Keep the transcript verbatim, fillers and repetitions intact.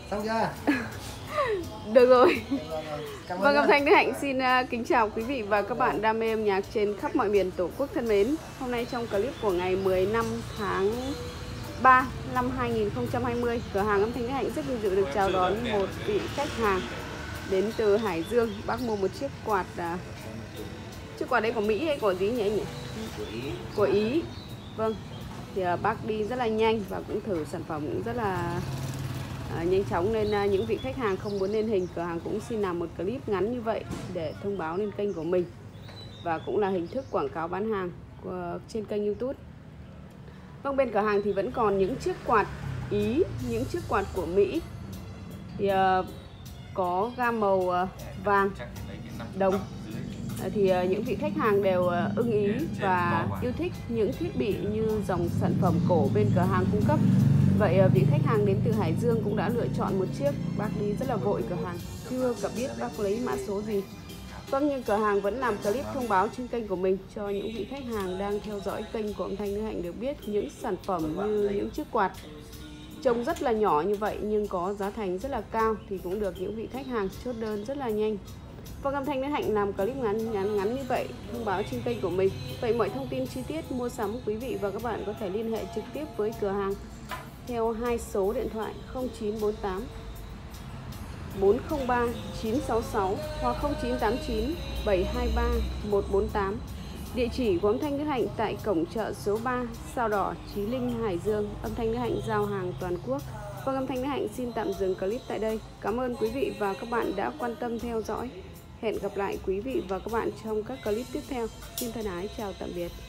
Xong chưa? Được rồi. Cảm ơn Vâng, nhá. âm thanh Đức Hạnh xin uh, kính chào quý vị và các bạn đam mê âm nhạc trên khắp mọi miền Tổ quốc thân mến. Hôm nay trong clip của ngày mười lăm tháng ba năm hai nghìn không trăm hai mươi, cửa hàng âm thanh Đức Hạnh rất vinh dự được chào đón một vị khách hàng đến từ Hải Dương. Bác mua một chiếc quạt, uh, chiếc quạt đấy của Mỹ hay của gì nhỉ anh nhỉ? Của Ý. Của Ý. Vâng, thì uh, bác đi rất là nhanh và cũng thử sản phẩm cũng rất là À, nhanh chóng, nên à, những vị khách hàng không muốn lên hình, cửa hàng cũng xin làm một clip ngắn như vậy để thông báo lên kênh của mình và cũng là hình thức quảng cáo bán hàng của, trên kênh YouTube. Vâng, bên cửa hàng thì vẫn còn những chiếc quạt Ý, những chiếc quạt của Mỹ thì à, có gam màu à, vàng, đồng. À, thì à, những vị khách hàng đều à, ưng ý và yêu thích những thiết bị như dòng sản phẩm cổ bên cửa hàng cung cấp. Vậy vị khách hàng đến từ Hải Dương cũng đã lựa chọn một chiếc. Bác đi rất là vội cửa hàng, chưa cả biết bác lấy mã số gì. Vâng, nhưng cửa hàng vẫn làm clip thông báo trên kênh của mình cho những vị khách hàng đang theo dõi kênh của âm thanh Đức Hạnh được biết những sản phẩm như những chiếc quạt trông rất là nhỏ như vậy nhưng có giá thành rất là cao thì cũng được những vị khách hàng chốt đơn rất là nhanh. Vâng, âm thanh Đức Hạnh làm clip ngắn ngắn ngắn như vậy thông báo trên kênh của mình. Vậy mọi thông tin chi tiết mua sắm, quý vị và các bạn có thể liên hệ trực tiếp với cửa hàng theo hai số điện thoại không chín bốn tám bốn không ba chín sáu sáu hoặc không chín tám chín bảy hai ba một bốn tám. Địa chỉ của âm thanh Đức Hạnh tại cổng chợ số ba, Sao Đỏ, Chí Linh, Hải Dương. Âm thanh Đức Hạnh giao hàng toàn quốc. Vâng, âm thanh Đức Hạnh xin tạm dừng clip tại đây. Cảm ơn quý vị và các bạn đã quan tâm theo dõi. Hẹn gặp lại quý vị và các bạn trong các clip tiếp theo. Xin thân ái chào tạm biệt.